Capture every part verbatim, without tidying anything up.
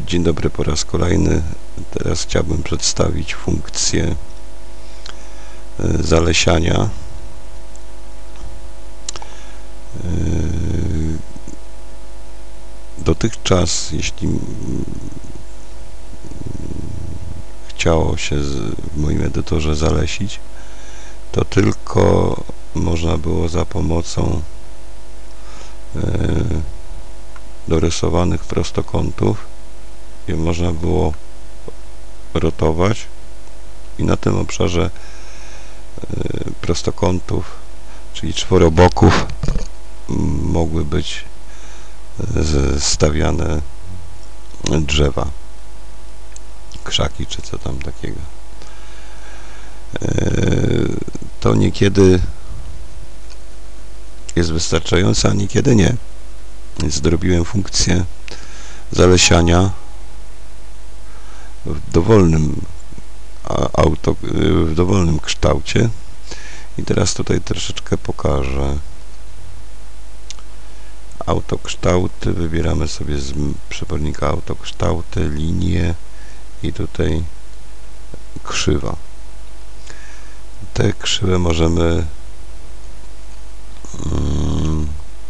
Dzień dobry po raz kolejny. Teraz chciałbym przedstawić funkcję zalesiania. Dotychczas, jeśli chciało się w moim edytorze zalesić, to tylko można było za pomocą dorysowanych prostokątów je można było rotować i na tym obszarze prostokątów, czyli czworoboków, mogły być stawiane drzewa, krzaki czy co tam takiego. To niekiedy jest wystarczające, a niekiedy nie. Więc zrobiłem funkcję zalesiania w dowolnym auto, w dowolnym kształcie i teraz tutaj troszeczkę pokażę. Autokształty, wybieramy sobie z przebornika autokształty, linie i tutaj krzywa. Te krzywe możemy mm,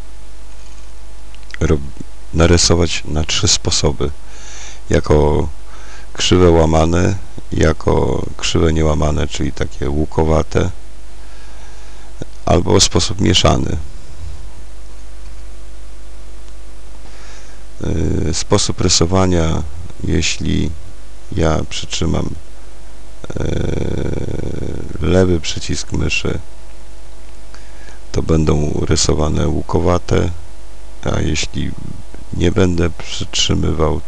narysować na trzy sposoby. Jako krzywe łamane, jako krzywe niełamane, czyli takie łukowate, albo w sposób mieszany. Yy, sposób rysowania, jeśli ja przytrzymam yy, lewy przycisk myszy, to będą rysowane łukowate, a jeśli nie będę przytrzymywał,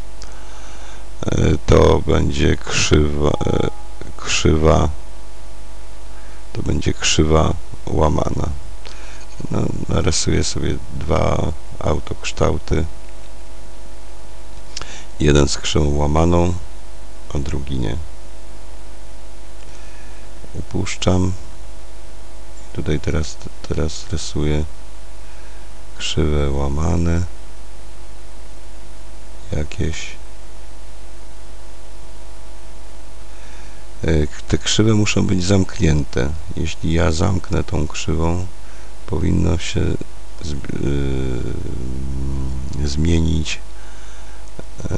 to będzie krzywa, krzywa to będzie krzywa łamana. No, narysuję sobie dwa autokształty, jeden z krzywą łamaną, a drugi nie. Upuszczam. Tutaj teraz, teraz rysuję krzywe łamane jakieś. Te krzywe muszą być zamknięte. Jeśli ja zamknę tą krzywą, powinno się z, yy, zmienić yy,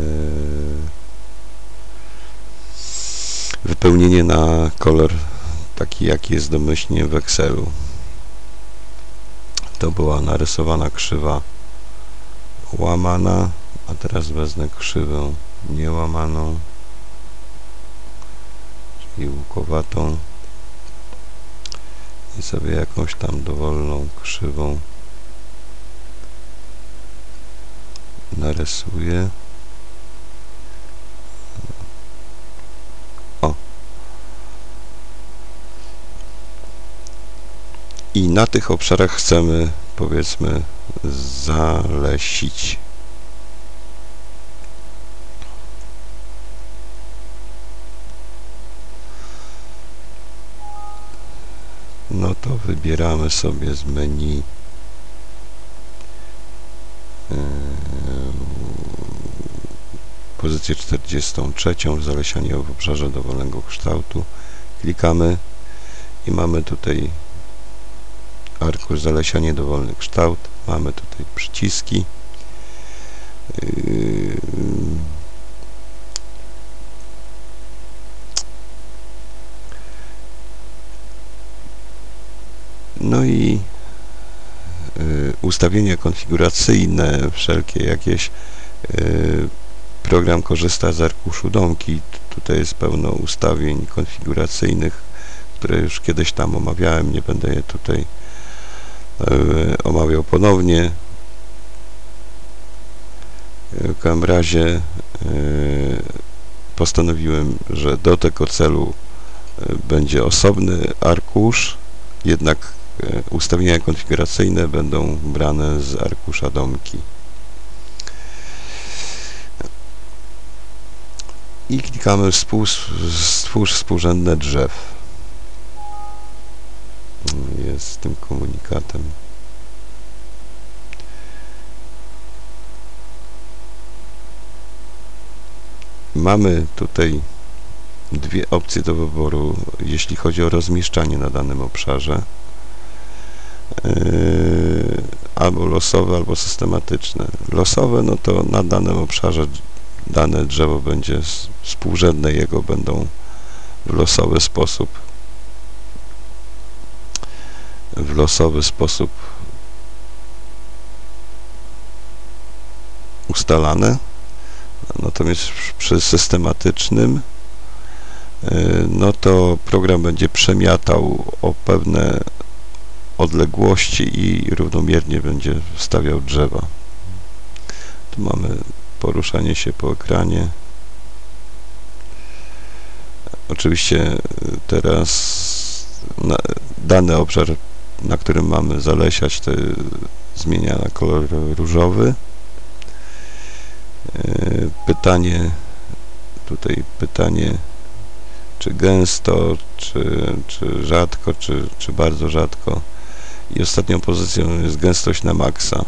wypełnienie na kolor taki, jaki jest domyślnie w Excelu. To była narysowana krzywa łamana, a teraz wezmę krzywę niełamaną, czyli łukowatą, i sobie jakąś tam dowolną krzywą narysuję. O! I na tych obszarach chcemy, powiedzmy, zalesić. No to wybieramy sobie z menu yy, pozycję czterdziestą trzecią, zalesianie w obszarze dowolnego kształtu. Klikamy i mamy tutaj arkusz zalesianie dowolny kształt. Mamy tutaj przyciski. Yy, No i y, ustawienia konfiguracyjne, wszelkie jakieś. Y, program korzysta z arkuszu domki. Tutaj jest pełno ustawień konfiguracyjnych, które już kiedyś tam omawiałem. Nie będę je tutaj y, omawiał ponownie. W każdym razie y, postanowiłem, że do tego celu y, będzie osobny arkusz, jednak ustawienia konfiguracyjne będą brane z arkusza domki. I klikamy stwórz współrzędne drzew. Jest z tym komunikatem. mamy tutaj dwie opcje do wyboru, jeśli chodzi o rozmieszczanie na danym obszarze. Yy, albo losowe, albo systematyczne. Losowe, no to na danym obszarze dane drzewo będzie współrzędne, jego będą w losowy sposób w losowy sposób ustalane. Natomiast przy systematycznym no to program będzie przemiatał o pewne odległości i równomiernie będzie wstawiał drzewa. Tu mamy poruszanie się po ekranie. Oczywiście teraz na, dany obszar, na którym mamy zalesiać, to zmienia na kolor różowy. Pytanie, tutaj pytanie, czy gęsto, czy, czy rzadko, czy, czy bardzo rzadko. I ostatnią pozycją jest gęstość na maksa.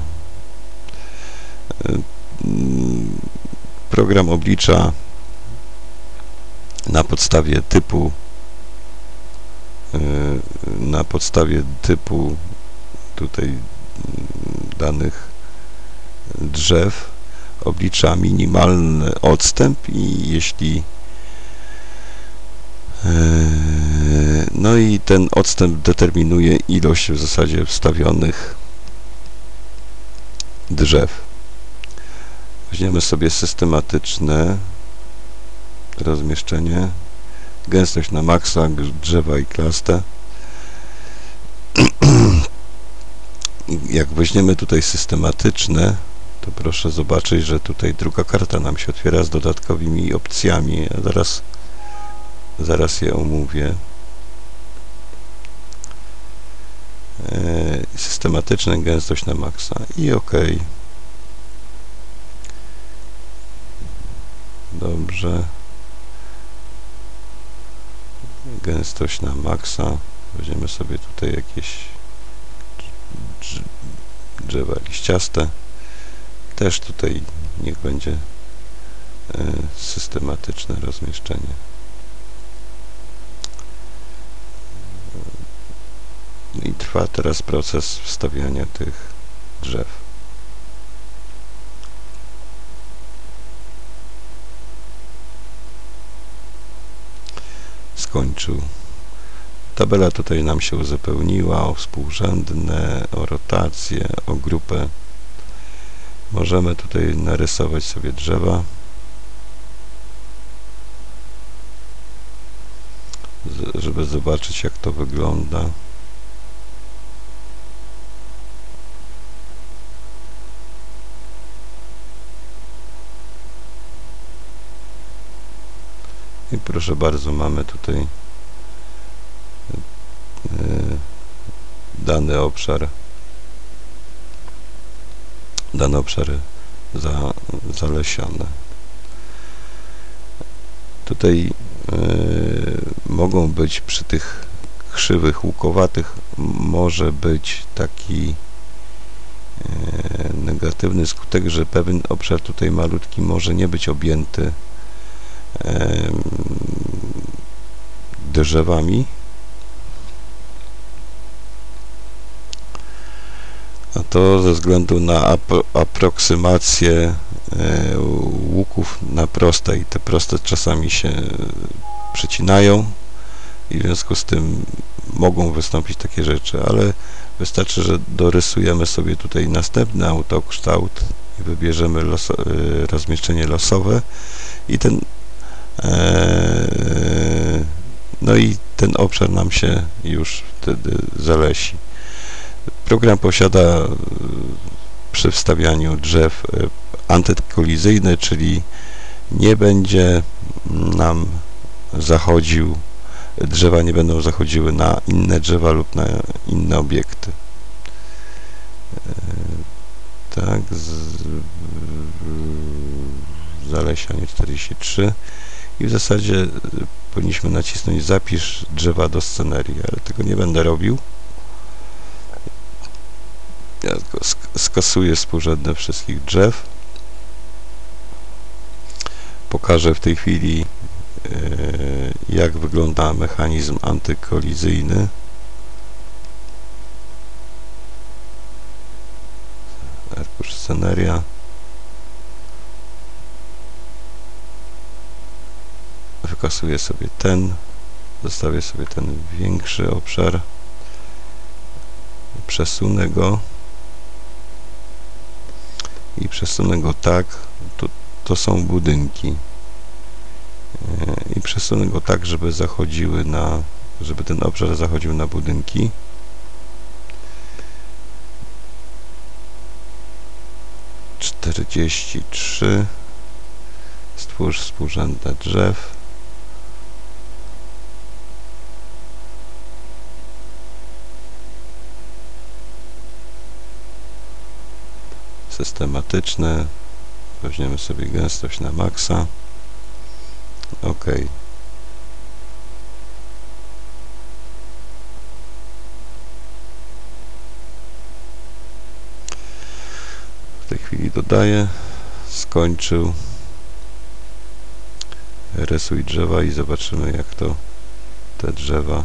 Program oblicza na podstawie typu na podstawie typu tutaj danych drzew oblicza minimalny odstęp i jeśli no i ten odstęp determinuje ilość w zasadzie wstawionych drzew. Weźmiemy sobie systematyczne rozmieszczenie, gęstość na maksa, drzewa i klastę. Jak weźmiemy tutaj systematyczne, to proszę zobaczyć, że tutaj druga karta nam się otwiera z dodatkowymi opcjami. Ja zaraz, zaraz je omówię. Systematyczne, gęstość na maksa i OK. Dobrze. Gęstość na maksa. Weźmiemy sobie tutaj jakieś drzewa liściaste. Też tutaj niech będzie systematyczne rozmieszczenie. I trwa teraz proces wstawiania tych drzew. Skończył. Tabela tutaj nam się uzupełniła o współrzędne, o rotację, o grupę. Możemy tutaj narysować sobie drzewa. Żeby zobaczyć, jak to wygląda. I proszę bardzo, mamy tutaj dany obszar, dane obszary za, zalesione. Tutaj y, mogą być przy tych krzywych, łukowatych, może być taki y, negatywny skutek, że pewien obszar tutaj malutki może nie być objęty y, drzewami. A to ze względu na apro aproksymację e, łuków na proste i te proste czasami się przecinają i w związku z tym mogą wystąpić takie rzeczy, ale wystarczy, że dorysujemy sobie tutaj następny autokształt i wybierzemy loso e, rozmieszczenie losowe i ten e, no i ten obszar nam się już wtedy zalesi. Program posiada przy wstawianiu drzew antykolizyjne, czyli nie będzie nam zachodził, drzewa nie będą zachodziły na inne drzewa lub na inne obiekty. Tak, z, zalesianie czterdzieści trzy i w zasadzie powinniśmy nacisnąć zapisz drzewa do scenerii, ale tego nie będę robił. Ja tylko skasuję współrzędne wszystkich drzew. pokażę w tej chwili, jak wygląda mechanizm antykolizyjny. Arkusz sceneria. Wykasuję sobie ten, zostawię sobie ten większy obszar, przesunę go i przesunę go tak, to, to są budynki i przesunę go tak, żeby zachodziły na, żeby ten obszar zachodził na budynki. czterdzieści trzy. Stwórz współrzędne drzew. Systematyczne. Weźmiemy sobie gęstość na maksa. OK. W tej chwili dodaję. Skończył. Rysuj drzewa i zobaczymy, jak to te drzewa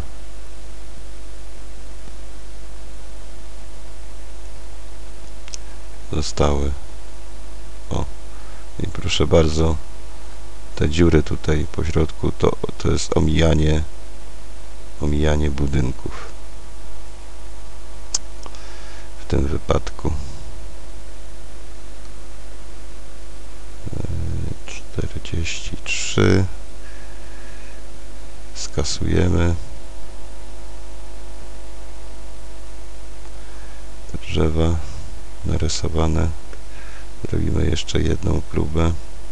zostały. O, i proszę bardzo, te dziury tutaj po środku to, to jest omijanie omijanie budynków w tym wypadku. czterdzieści trzy. Skasujemy te drzewa narysowane. Zrobimy jeszcze jedną próbę.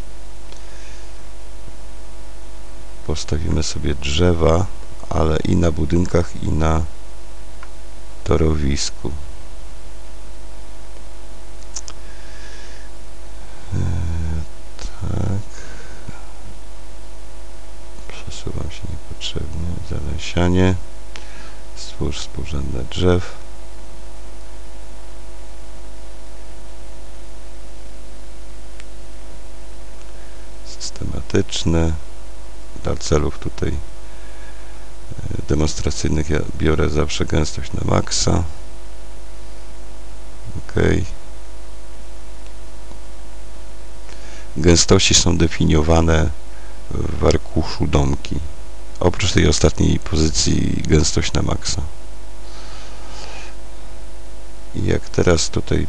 Postawimy sobie drzewa, ale i na budynkach, i na torowisku. Tak. Przesuwam się niepotrzebnie. Zalesianie. Stwórz współrzędne drzew. Systematyczne. Dla celów tutaj demonstracyjnych ja biorę zawsze gęstość na maksa. OK. Gęstości są definiowane w arkuszu domki. Oprócz tej ostatniej pozycji gęstość na maksa. I jak teraz tutaj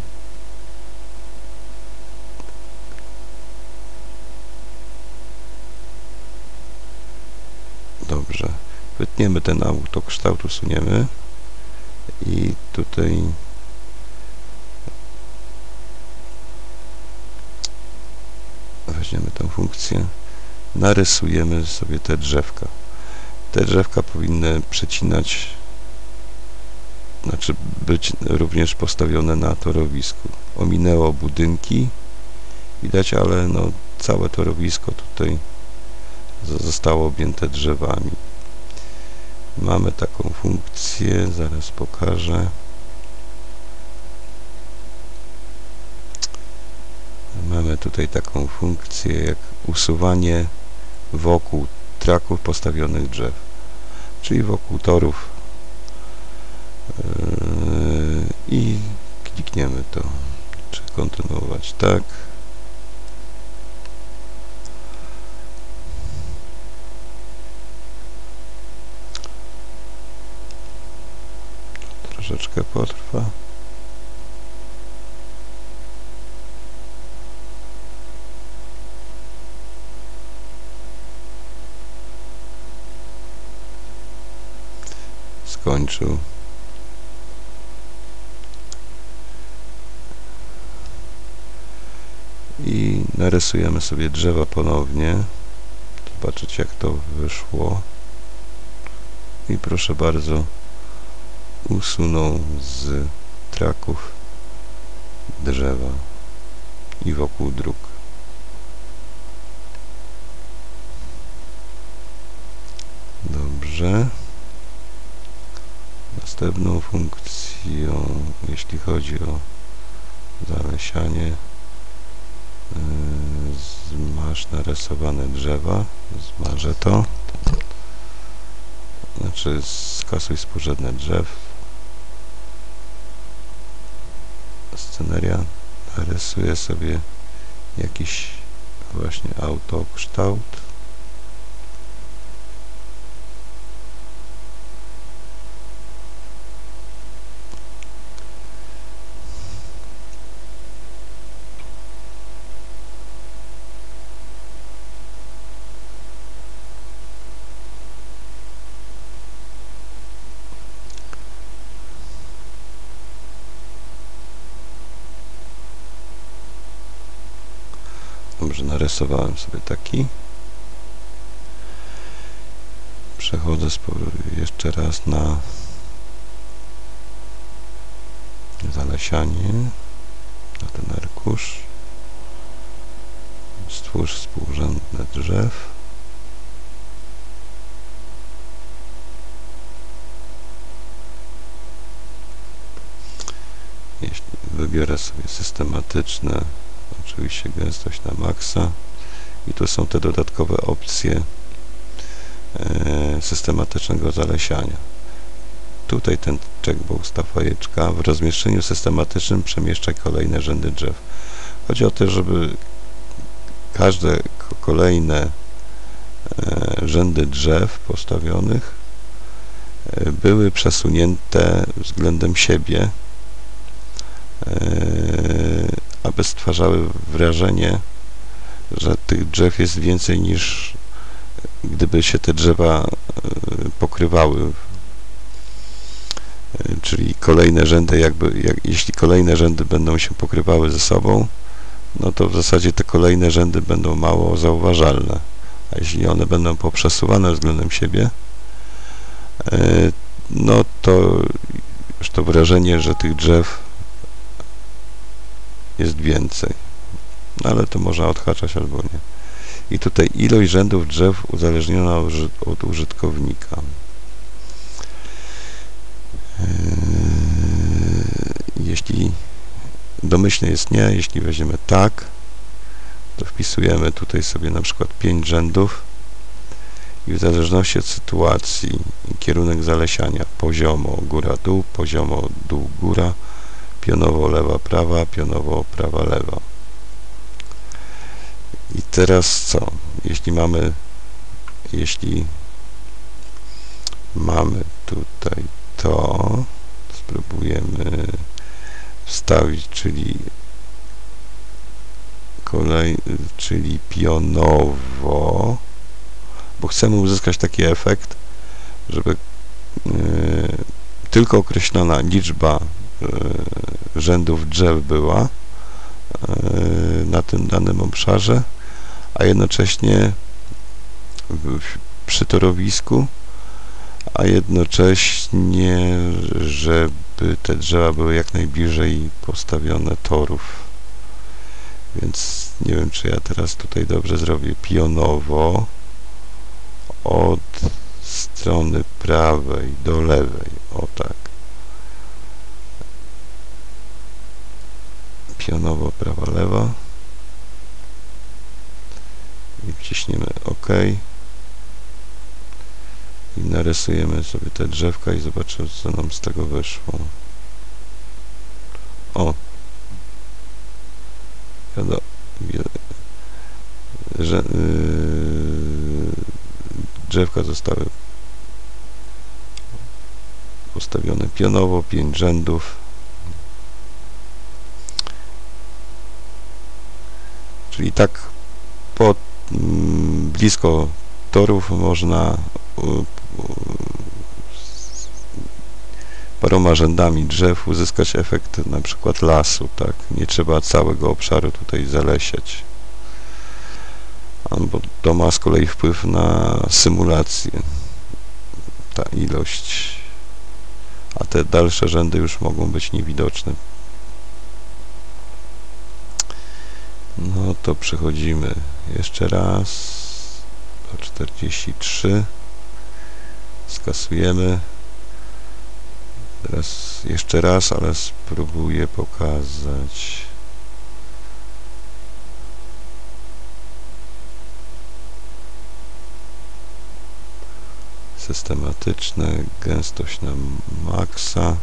dobrze, wytniemy ten autokształt, usuniemy i tutaj weźmiemy tę funkcję, narysujemy sobie te drzewka. Te drzewka powinny przecinać, znaczy być również postawione na torowisku. Ominęło budynki, widać, ale no całe torowisko tutaj zostało objęte drzewami. Mamy taką funkcję, zaraz pokażę. Mamy tutaj taką funkcję jak usuwanie wokół traków postawionych drzew, czyli wokół torów, yy, i klikniemy to, czy kontynuować, tak. Troszeczkę potrwa. Skończył. I narysujemy sobie drzewa ponownie. Zobaczyć, jak to wyszło. I proszę bardzo, usunął z traków drzewa i wokół dróg. Dobrze. Następną funkcją, jeśli chodzi o zalesianie, masz narysowane drzewa, zmarzę to, znaczy skasuj współrzędne drzew, sceneria, narysuję sobie jakiś właśnie autokształt. Dobrze, narysowałem sobie taki. Przechodzę jeszcze raz na zalesianie, na ten arkusz. Stwórz współrzędne drzew. Jeśli wybiorę sobie systematyczne, oczywiście gęstość na maksa i tu są te dodatkowe opcje e, systematycznego zalesiania. Tutaj ten checkbox, ta fajeczka, w rozmieszczeniu systematycznym przemieszczaj kolejne rzędy drzew. Chodzi o to, żeby każde kolejne e, rzędy drzew postawionych e, były przesunięte względem siebie, e, aby stwarzały wrażenie, że tych drzew jest więcej niż gdyby się te drzewa pokrywały. Czyli kolejne rzędy, jakby, jak, jeśli kolejne rzędy będą się pokrywały ze sobą, no to w zasadzie te kolejne rzędy będą mało zauważalne. A jeśli one będą poprzesuwane względem siebie, no to już to wrażenie, że tych drzew jest więcej, no ale to można odhaczać albo nie. I tutaj ilość rzędów drzew uzależniona od użytkownika. Jeśli domyślnie jest nie, jeśli weźmiemy tak, to wpisujemy tutaj sobie na przykład pięć rzędów i w zależności od sytuacji kierunek zalesiania poziomo góra-dół, poziomo dół-góra, pionowo lewa-prawa, pionowo prawa-lewa. I teraz co? Jeśli mamy jeśli mamy tutaj to, spróbujemy wstawić, czyli kolej, czyli pionowo, bo chcemy uzyskać taki efekt, żeby yy, tylko określona liczba yy, rzędów drzew była yy, na tym danym obszarze, a jednocześnie w, przy torowisku, a jednocześnie, żeby te drzewa były jak najbliżej postawione torów. Więc nie wiem, czy ja teraz tutaj dobrze zrobię pionowo od strony prawej do lewej. O tak. Pionowo prawa, lewa. I wciśniemy OK. I narysujemy sobie te drzewka i zobaczymy, co nam z tego wyszło. O! Wiadomo, że yy, drzewka zostały postawione pionowo, pięć rzędów. Czyli tak po mm, blisko torów można y, paroma rzędami drzew uzyskać efekt na przykład lasu, tak? Nie trzeba całego obszaru tutaj zalesiać. Bo to ma z kolei wpływ na symulację, ta ilość, a te dalsze rzędy już mogą być niewidoczne. No to przechodzimy jeszcze raz do czterdzieści trzy, skasujemy. Teraz jeszcze raz, ale spróbuję pokazać. systematyczne, gęstość na maksa,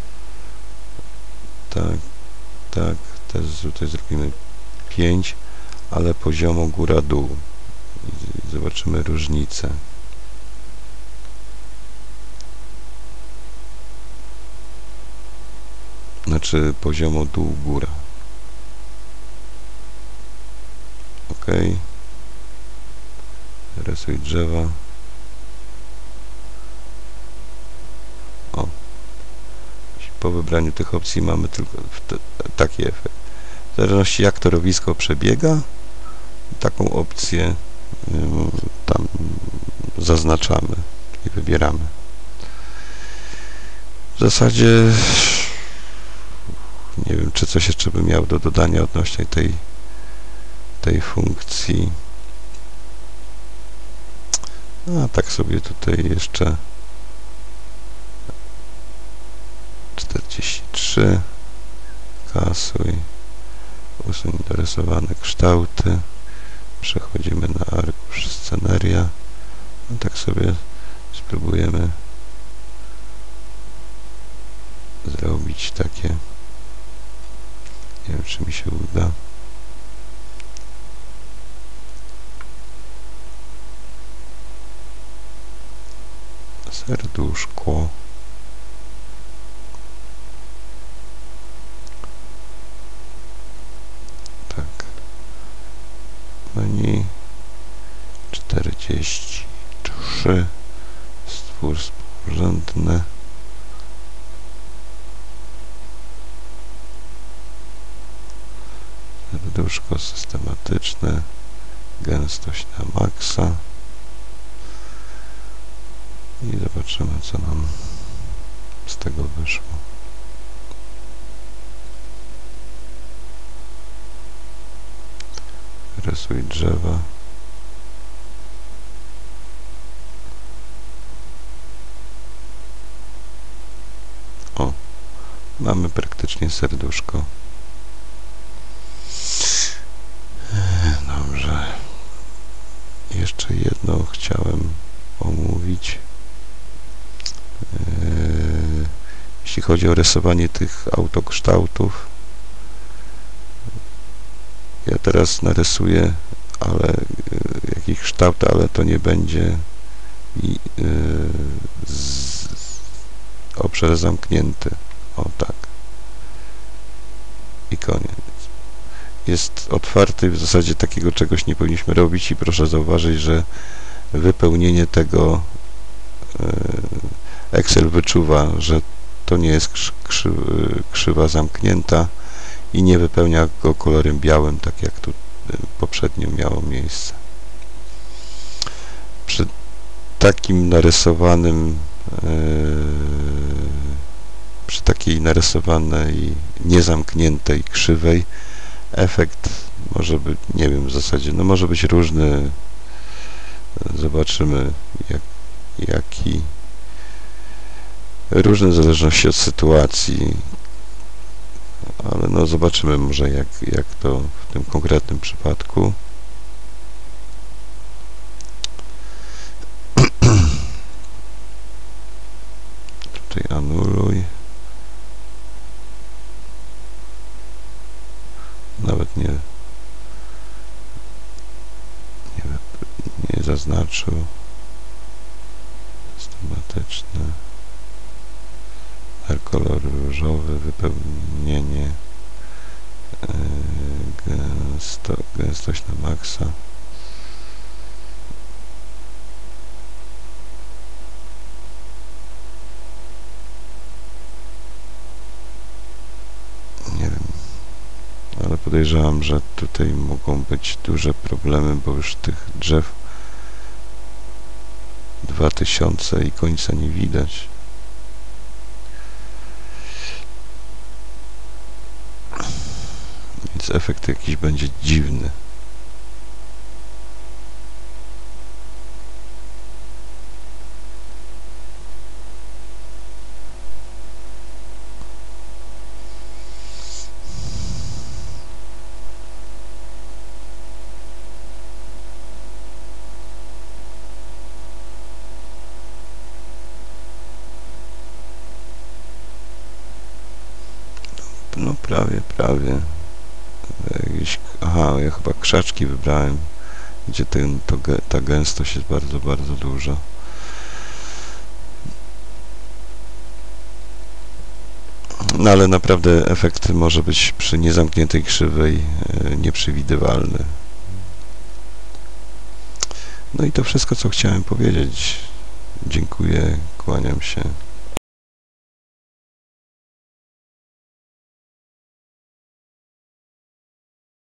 tak, tak, też tutaj zrobimy pięć, ale poziomo góra-dół i zobaczymy różnicę. Znaczy poziomo dół-góra. OK. Rysuj drzewa. O. Po wybraniu tych opcji mamy tylko taki efekt. W zależności jak to rowisko przebiega, taką opcję tam zaznaczamy i wybieramy. W zasadzie nie wiem, czy coś jeszcze bym miał do dodania odnośnie tej tej funkcji. A tak sobie tutaj jeszcze czterdzieści trzy, kasuj, usuń dorysowane kształty, przechodzimy na arkusz sceneria. No tak sobie spróbujemy zrobić takie, nie wiem, czy mi się uda. Serduszko. Tak. Menu czterdzieści trzy. Stwórz współrzędne. Serduszko systematyczne. Gęstość na maksa. I zobaczymy, co nam z tego wyszło. Rysuj drzewa. O, mamy praktycznie serduszko. Dobrze. Jeszcze jedno chciałem omówić. Jeśli chodzi o rysowanie tych autokształtów, ja teraz narysuję, ale jakiś kształt, ale to nie będzie i, z, obszar zamknięty. O tak. I koniec. Jest otwarty, w zasadzie takiego czegoś nie powinniśmy robić i proszę zauważyć, że wypełnienie tego Excel wyczuwa, że to nie jest krzy, krzywa zamknięta i nie wypełnia go kolorem białym, tak jak tu poprzednio miało miejsce. Przy takim narysowanym yy, przy takiej narysowanej niezamkniętej krzywej efekt może być, nie wiem, w zasadzie, no może być różny. Zobaczymy, jak, jaki różne w zależności od sytuacji, ale no zobaczymy może jak, jak to w tym konkretnym przypadku. Tutaj anuluj. Nawet nie nie, nie zaznaczył. Systematyczne. Kolor różowy, wypełnienie, yy, gęsto, gęstość na maksa. Nie wiem, ale podejrzewam, że tutaj mogą być duże problemy, bo już tych drzew dwa tysiące i końca nie widać. Więc efekt jakiś będzie dziwny. no prawie, prawie. Jakieś, aha, ja chyba krzaczki wybrałem, gdzie ten, to, ta gęstość jest bardzo, bardzo duża. No ale naprawdę efekt może być przy niezamkniętej krzywej e, nieprzewidywalny. No i to wszystko, co chciałem powiedzieć. Dziękuję, kłaniam się.